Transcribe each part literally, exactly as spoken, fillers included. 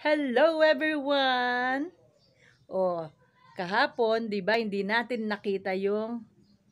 Hello everyone! Oh, kahapon, 'di ba, hindi natin nakita yung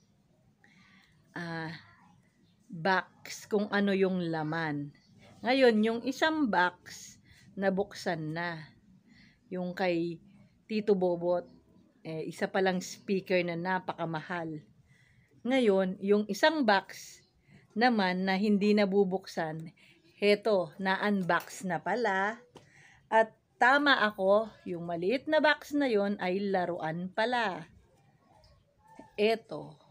ah, box kung ano yung laman. Ngayon, yung isang box nabuksan na. Yung kay Tito Bobot, eh, isa palang speaker na napakamahal. Ngayon, yung isang box naman na hindi nabubuksan, heto, na-unbox na pala. At tama ako, yung maliit na box na yon ay laruan pala. Eto.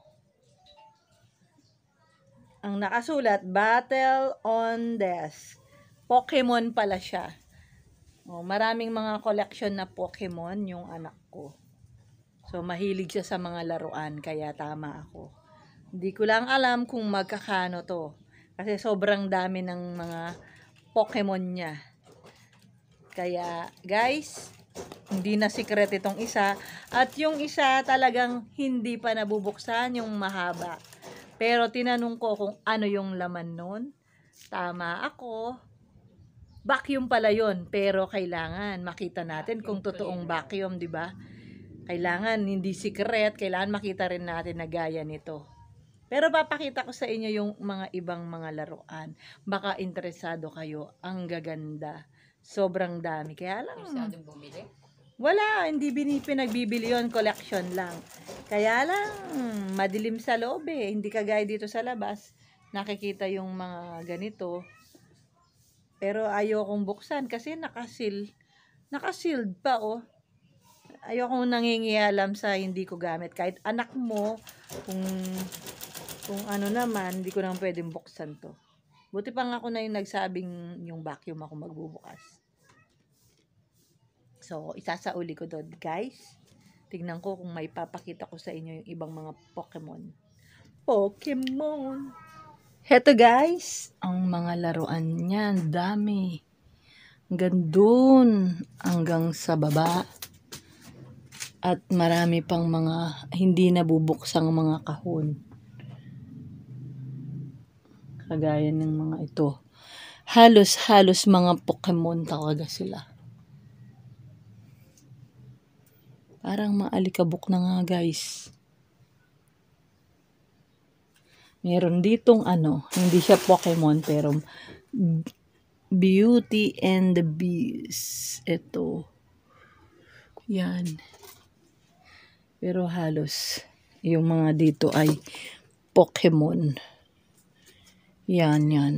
Ang nakasulat, Battle on Desk. Pokemon pala siya. Oh, maraming mga collection na Pokemon yung anak ko. So, mahilig siya sa mga laruan, kaya tama ako. Hindi ko lang alam kung magkakano to. Kasi sobrang dami ng mga Pokemon niya. Kaya, guys, hindi na secret itong isa. At yung isa talagang hindi pa nabubuksan, yung mahaba. Pero tinanong ko kung ano yung laman nun. Tama ako. Vacuum pala yun. Pero kailangan makita natin kung totoong vacuum, di ba? Kailangan hindi secret. Kailangan makita rin natin na gaya nito. Pero papakita ko sa inyo yung mga ibang mga laruan. Baka interesado kayo. Ang gaganda. Sobrang dami. Kaya lang, Masyadong bumili? wala, hindi bini, pinagbibili yun, collection lang. Kaya lang, madilim sa loob eh. Hindi kagaya dito sa labas. Nakikita yung mga ganito. Pero ayokong buksan kasi nakasil. Nakasealed pa oh. Ayokong nangingialam sa hindi ko gamit. Kahit anak mo, kung, kung ano naman, hindi ko naman pwedeng buksan to. Buti pa nga ako na yung nagsabing yung vacuum ako magbubukas. So, isasauli ko doon, guys. Tingnan ko kung may papakita ko sa inyo yung ibang mga Pokemon. Pokemon! Heto, guys. Ang mga laruan niya, dami. Hanggang dun, hanggang sa baba. At marami pang mga hindi nabubuksang mga kahon. Kagaya ng mga ito. Halos-halos mga Pokemon talaga sila. Parang maalikabok na nga, guys. Meron ditong ano, hindi siya Pokemon, pero Beauty and the Beast. Ito. Yan. Pero halos, yung mga dito ay Pokemon. Yan, yan.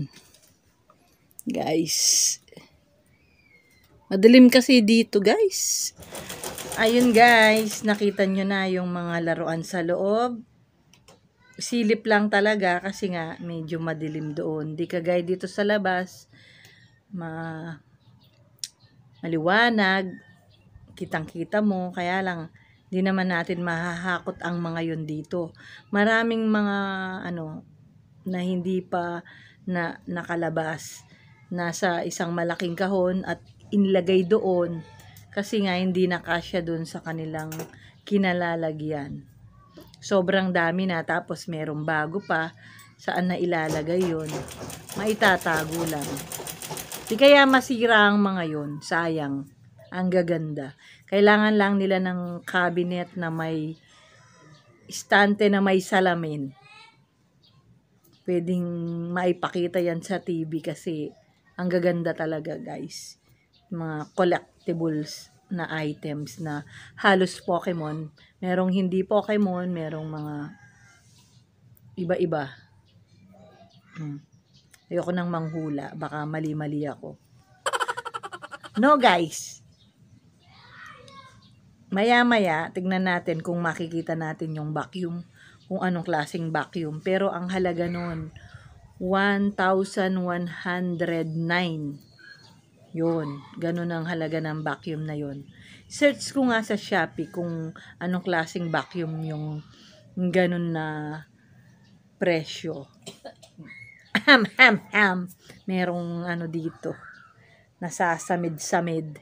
Guys. Madilim kasi dito, guys. Ayun guys, nakita nyo na yung mga laruan sa loob. Silip lang talaga kasi nga medyo madilim doon. Di kagaya dito sa labas, ma maliwanag, kitang-kita mo. Kaya lang, di naman natin mahahakot ang mga yun dito. Maraming mga ano na hindi pa na nakalabas. Nasa isang malaking kahon at inilagay doon. Kasi nga hindi nakasya dun sa kanilang kinalalagyan. Sobrang dami na, tapos merong bago pa. Saan na ilalagay yun? Maitatago lang. Di kaya masira ang mga yun. Sayang. Ang gaganda. Kailangan lang nila ng cabinet na may istante na may salamin. Pwedeng maipakita yan sa T V kasi ang gaganda talaga, guys. Mga collectibles na items na halos Pokemon. Merong hindi Pokemon, merong mga iba-iba. Hmm. Ayoko nang manghula, baka mali-mali ako. No, guys. Maya-maya, tignan natin kung makikita natin yung vacuum, kung anong klaseng vacuum. Pero ang halaga nun, one thousand one hundred nine. Yun, ganun ang halaga ng vacuum na yun. Search ko nga sa Shopee kung anong klaseng vacuum yung ganun na presyo. Ham, ham, ham. Merong ano dito, nasasamid-samid.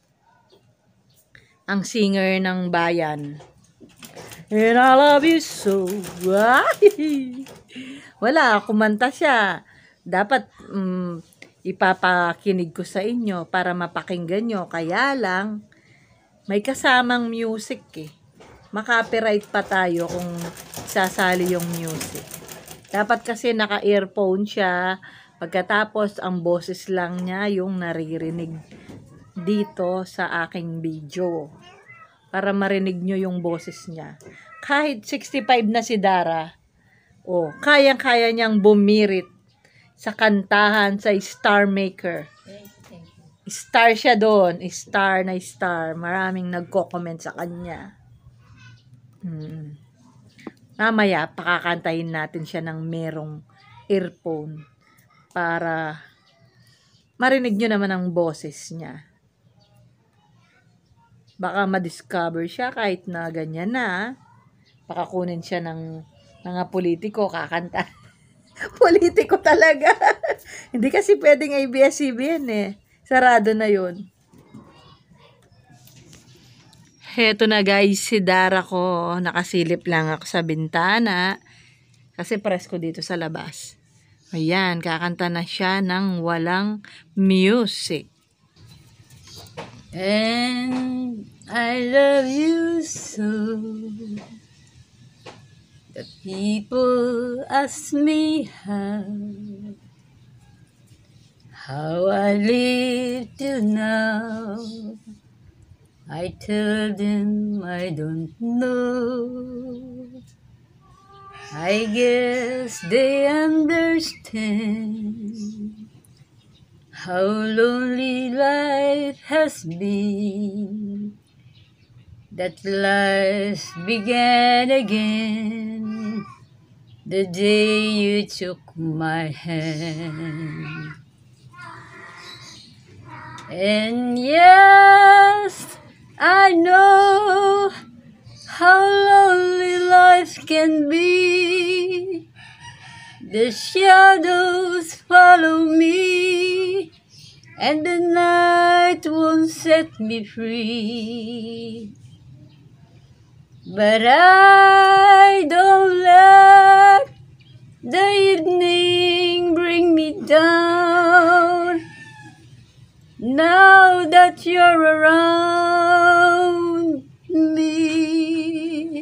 Ang singer ng bayan. And I love you so. Wala, kumanta siya. Dapat, um, ipapakinig ko sa inyo para mapakinggan nyo. Kaya lang, may kasamang music eh. Makapiright pa tayo kung sasali yung music. Dapat kasi naka-earphone siya. Pagkatapos, ang boses lang niya yung naririnig dito sa aking video. Para marinig nyo yung boses niya. Kahit sixty-five na si Dara, oh, kayang-kaya niyang bumirit sa kantahan sa Star Maker. Star siya doon. Star na star. Maraming nagko-comment sa kanya. Hmm. Mamaya, pakakantahin natin siya ng merong earphone para marinig nyo naman ang boses niya. Baka ma-discover siya kahit na ganyan na. Baka kunin siya ng mga politiko, kakanta. Politiko talaga. Hindi kasi pwedeng A B S C B N eh. Sarado na yun. Heto na guys, si Dara ko. Nakasilip lang ako sa bintana. Kasi presko dito sa labas. Ayan, kakanta na siya ng walang music. And I love you so. The people ask me how, how I live till now. I tell them I don't know. I guess they understand how lonely life has been. That life began again the day you took my hand. And yes, I know how lonely life can be. The shadows follow me, and the night won't set me free. But I don't let the evening bring me down. Now that you're around me,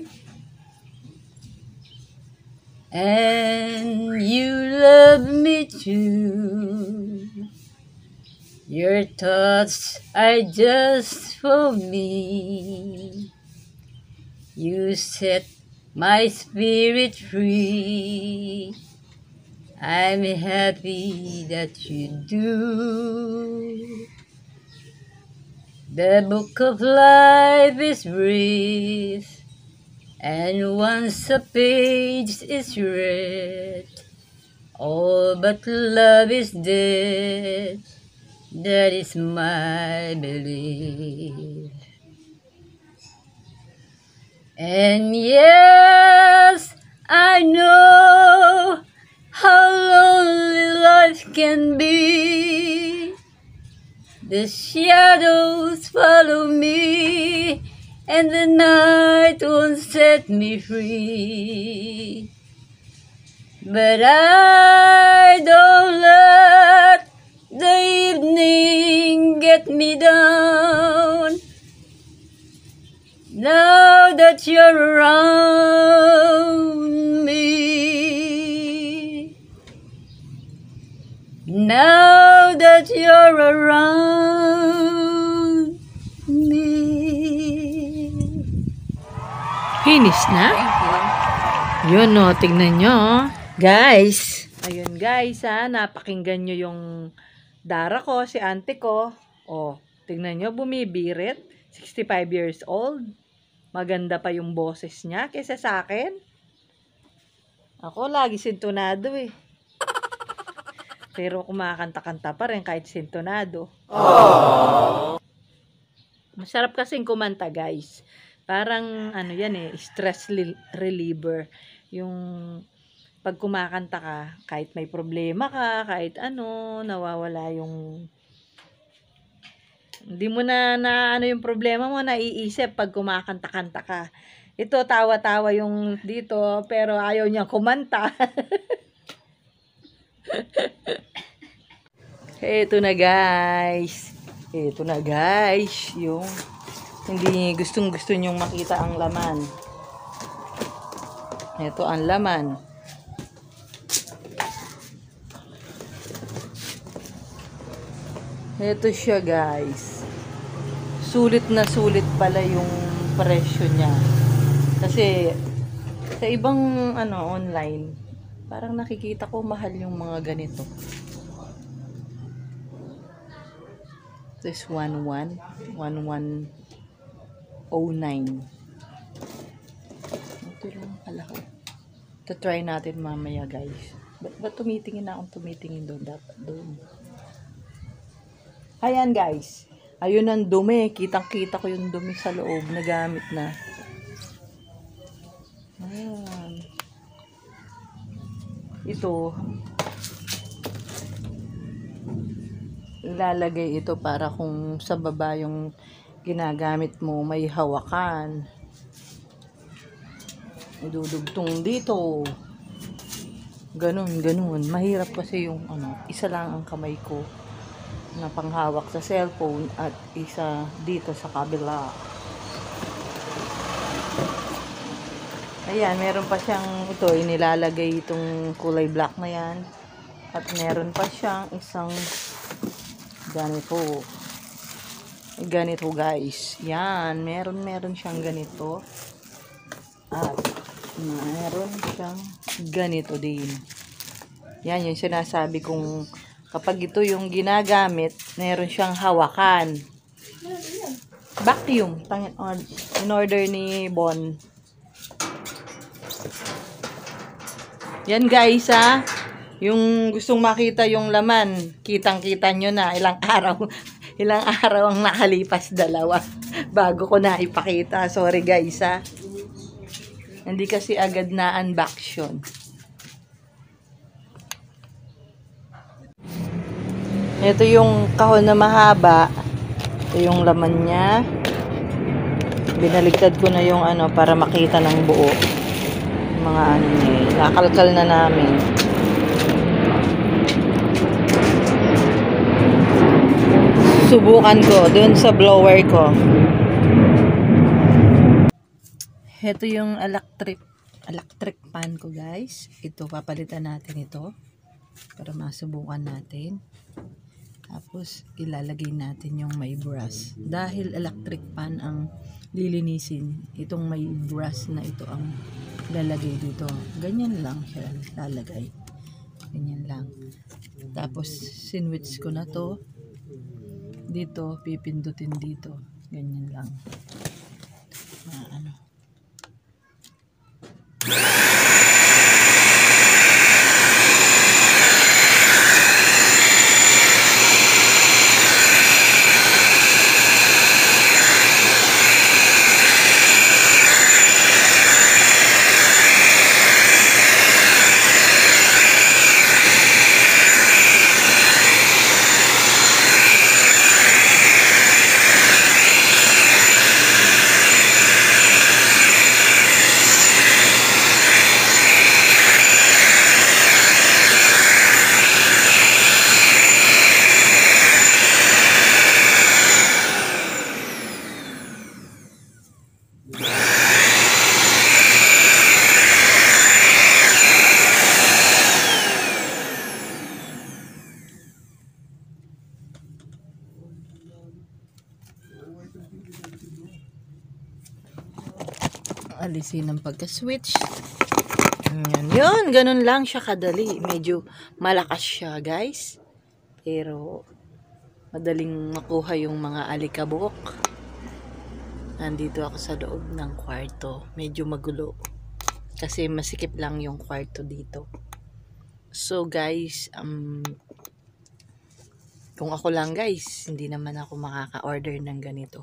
and you love me too, your thoughts are just for me. You set my spirit free. I'm happy that you do. The book of life is brief, and once a page is read, all but love is dead. That is my belief. And yes, I know how lonely life can be. The shadows follow me, and the night won't set me free. But I don't let the evening get me down. Now that you're around me, now that you're around me. Finish na? Thank you. Yun o, tignan nyo. Guys, ayun guys ha, napakinggan nyo yung Dara ko, si auntie ko. O, tignan nyo, bumibirit. sixty-five years old. Maganda pa yung boses niya kaysa sa akin. Ako, lagi sintonado eh. Pero kumakanta-kanta pa rin kahit sintonado. Aww. Masarap kasing kumanta guys. Parang ano yan eh, stress reliever. Yung pag kumakanta ka, kahit may problema ka, kahit ano, nawawala yung... Hindi mo na, na ano yung problema mo, naiisip pag kumakanta-kanta ka. Ito, tawa-tawa yung dito, pero ayaw niya kumanta. Eto na guys. Eto na guys. Yung hindi gustong gusto nyong makita ang laman. Eto ang laman. Eto siya guys. Sulit na sulit pala yung presyo niya. Kasi sa ibang ano online, parang nakikita ko mahal yung mga ganito. This one one one one oh nine. Ito lang pala ko. Ito try natin mamaya guys. Ba't ba tumitingin na akong tumitingin doon? Dapat doon. Ayan guys. Ayun ang dumi. Kitang-kita ko yung dumi sa loob. Nagamit na. Ayan. Ito. Ilalagay ito para kung sa baba yung ginagamit mo may hawakan. Idudugtong dito. Ganun, ganun. Mahirap kasi yung ano, isa lang ang kamay ko na panghawak sa cellphone at isa dito sa kabila. Ayan, meron pa siyang ito, inilalagay itong kulay black na yan. At meron pa siyang isang ganito. Ganito guys. Yan, meron meron siyang ganito. At meron siyang ganito din. Yan yung sinasabi kong kapag ito yung ginagamit, meron siyang hawakan. Vacuum. In order ni Bon. Yan guys ha. Yung gustong makita yung laman, kitang-kita nyo na ilang araw. Ilang araw ang nakalipas, dalawa. Bago ko na ipakita. Sorry guys ha. Hindi kasi agad na unboxing. Ito yung kahon na mahaba. Ito yung laman niya. Binaligtad ko na yung ano para makita ng buo. Yung mga ano niya. Nakalkal na namin. Subukan ko dun sa blower ko. Ito yung electric electric pan ko guys. Ito papalitan natin ito para masubukan natin. Tapos, ilalagay natin yung may brush. Dahil electric pan ang lilinisin, itong may brush na ito ang lalagay dito. Ganyan lang siya lalagay. Ganyan lang. Tapos, sinwitch ko na to. Dito, pipindutin dito. Ganyan lang. Ah, ano. Alisin ang pagka-switch. Yan, yun, ganun lang siya kadali. Medyo malakas siya, guys. Pero, madaling makuha yung mga alikabok. Nandito ako sa loob ng kwarto. Medyo magulo. Kasi masikip lang yung kwarto dito. So, guys, um, kung ako lang, guys, hindi naman ako makaka-order ng ganito.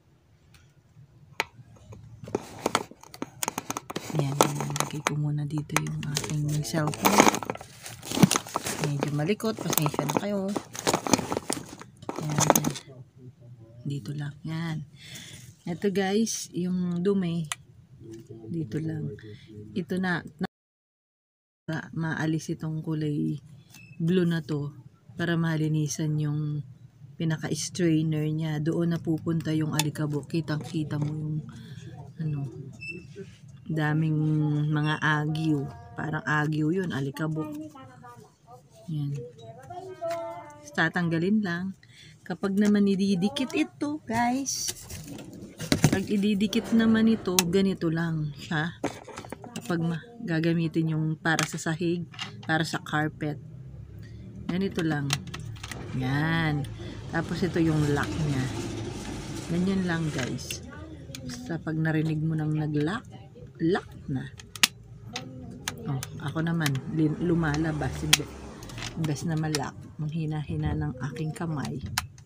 Yan, lagay ko muna dito yung aking cellphone. Medyo malikot, pasensya na kayo. Yan. Dito lang, yan. Ito guys, yung dumi. Dito lang. Ito na, na maalis itong kulay blue na to. para malinisan yung pinaka-strainer niya. Doon na pupunta yung alikabok. Kitang-kita mo yung ano, daming mga agiw. Parang agiw yun, alikabok. Yan. Tatanggalin lang. Kapag naman ididikit ito, guys. Pag ididikit naman ito, ganito lang siya. Kapag ma gagamitin yung para sa sahig, para sa carpet. Ganito lang. Yan. Tapos ito yung lock niya. Ganyan lang, guys. Basta pag narinig mo nang nag-lock, lock na. Oh, ako naman, lumalabas. Imbes na malak, manghina-hina ng aking kamay.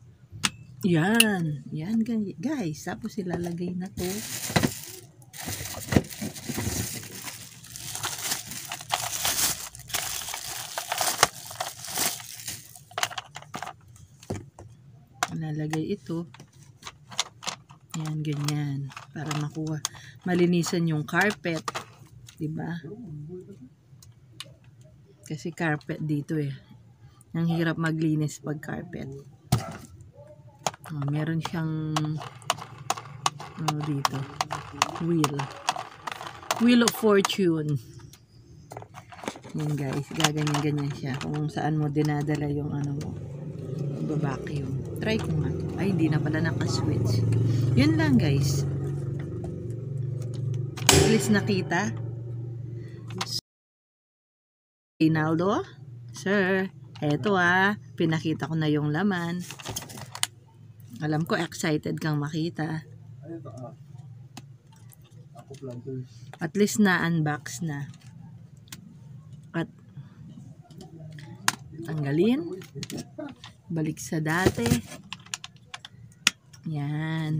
Yan. Yan, guys. Tapos ilalagay na to. Ilalagay ito. Yan, ganyan. Para makuha. Malinisan yung carpet. Diba? Kasi carpet dito eh. Ang hirap maglinis pag carpet. Oh, meron siyang ano dito. Wheel. Wheel of Fortune. Yan guys. Gaganyan-ganyan siya. Kung saan mo dinadala yung ano mo. Babacuum. Try ko nga. Ay, hindi na pala naka-switch. Yun lang guys. At least nakita. Rinaldo, sir, eto ah, pinakita ko na yung laman. Alam ko excited kang makita. At least na-unbox na. At tanggalin. Balik sa dati. Yan.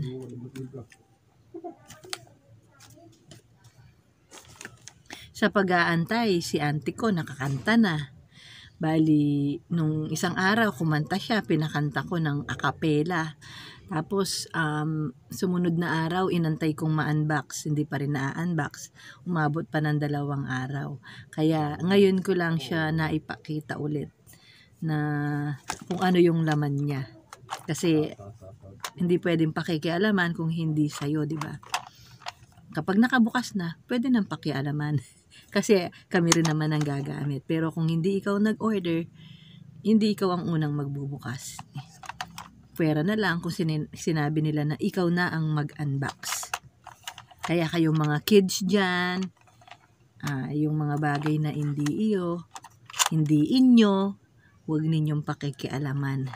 Sa pag-aantay, si auntie ko nakakanta na. Bali, nung isang araw, kumanta siya, pinakanta ko ng acapella. Tapos, um, sumunod na araw, inantay kong ma-unbox. Hindi pa rin na-unbox. Umabot pa ng dalawang araw. Kaya, ngayon ko lang siya naipakita ulit na kung ano yung laman niya. Kasi, hindi pwedeng pakikialaman kung hindi sa'yo, di ba? Kapag nakabukas na, pwede nang pakialaman. Kasi kami rin naman ang gagamit. Pero kung hindi ikaw nag-order, hindi ikaw ang unang magbubukas. Pwera na lang kung sin sinabi nila na ikaw na ang mag-unbox. Kaya kayong mga kids dyan, uh, yung mga bagay na hindi iyo, hindi inyo, huwag ninyong pakikialaman.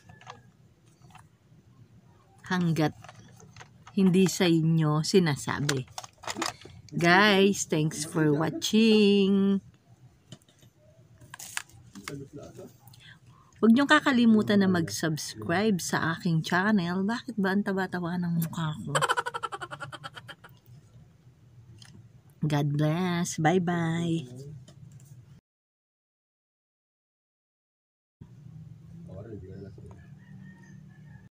Hanggat hindi sa inyo sinasabi. Guys, thanks for watching. Huwag niyong kakalimutan na mag-subscribe sa aking channel. Bakit ba ang taba-taba ng mukha ko? God bless. Bye-bye.